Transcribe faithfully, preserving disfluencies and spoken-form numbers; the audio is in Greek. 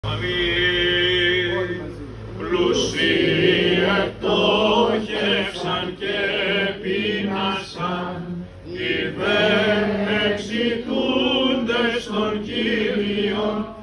Πλούσιοι επτόχευσαν και πείνασαν, οι δε εξητούντες των Κύριων